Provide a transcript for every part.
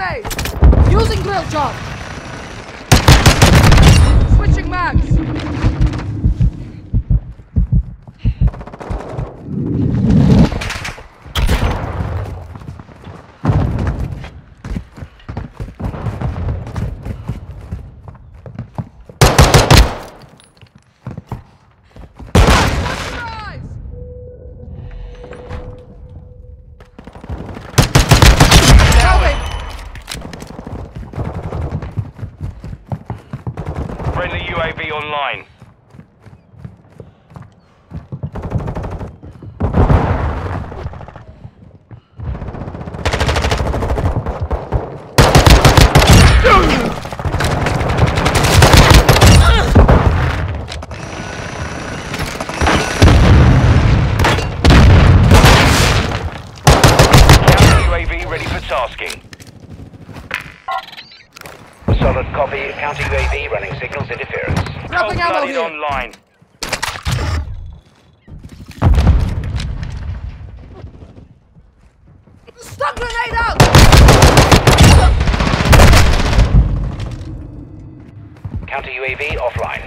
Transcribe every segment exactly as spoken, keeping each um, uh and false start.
grenade! Using drill job! Switching mags! Friendly U A V online. Counter U A V ready for tasking. Solid copy. Counter U A V running signals interference. Dropping ammo here! Online. Stun grenade out! Counter U A V offline.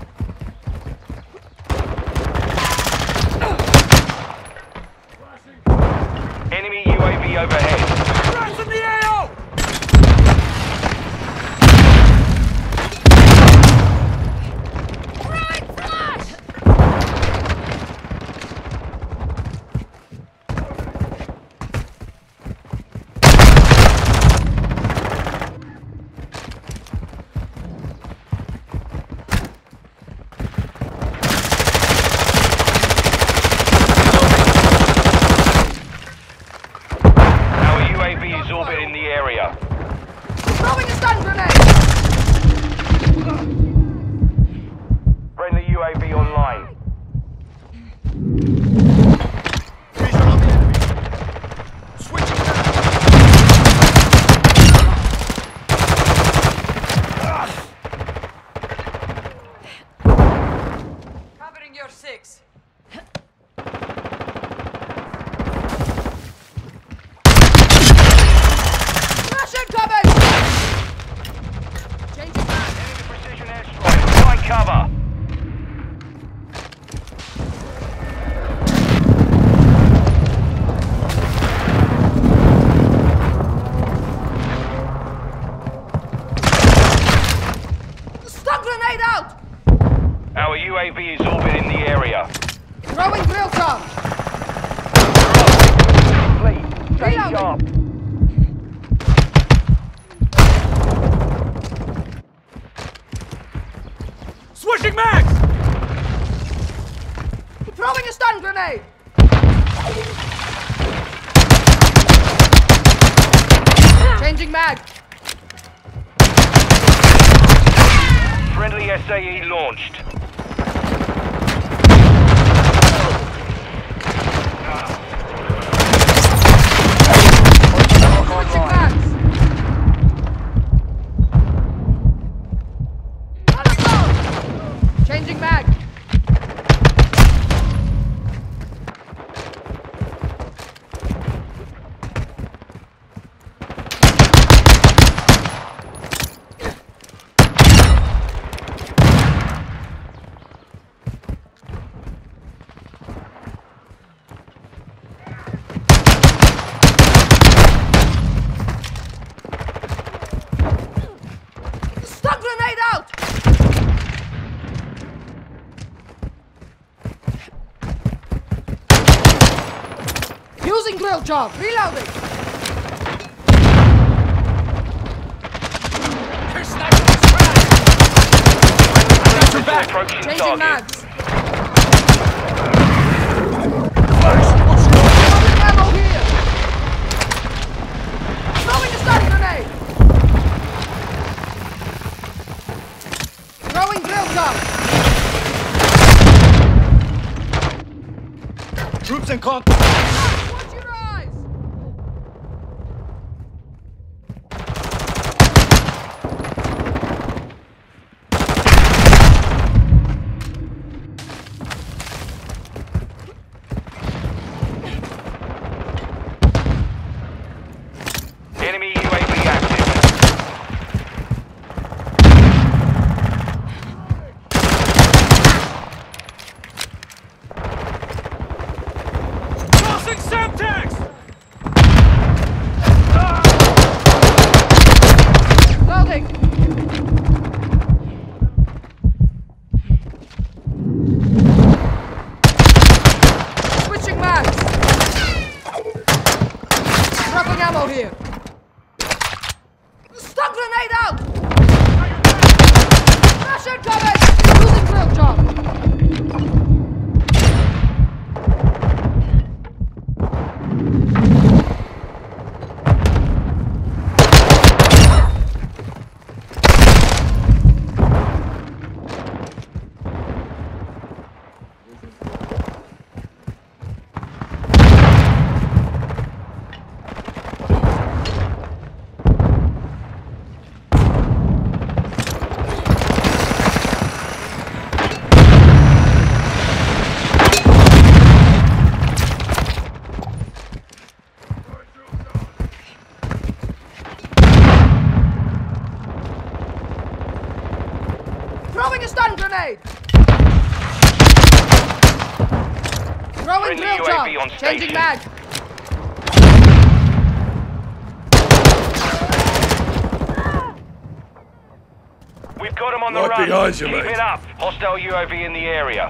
Enemy U A V overhead. Flash in the A O! Right flash! Our U A V is orbiting the area. Throwing a stun grenade! Friendly U A V online. Visual on the enemy. Switching back. Covering your six. Flash incoming! Changing back. Enemy precision airstrike. Find cover. Stun grenade out! Our U A V is orbiting the area. Throwing drill job! Complete. Stay Reloading. sharp. Switching mags! Throwing a stun grenade! Changing mag! Friendly S A E launched. Switching mags! Changing mag! Stun grenade out! Using drill job, reloading! Got your back. Approaching Changing target. mags! Throwing ammo here! Throwing a stun grenade! Throwing drill job! Troops in contact. Watch your eyes! Enemy U A V active. Grenade out! Flash incoming! Losing drill job! Throwing a stun grenade! Throwing Friendly drill U A V job! on Changing station. mag! We've got him on the Right run. behind you, Keep mate. it up. Hostile U A V in the area.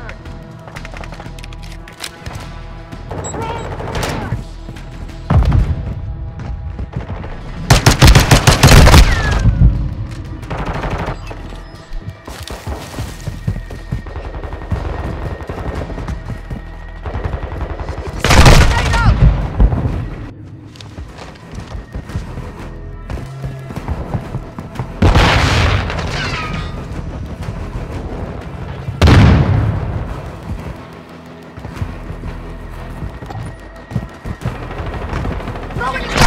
Grenade out! Throwing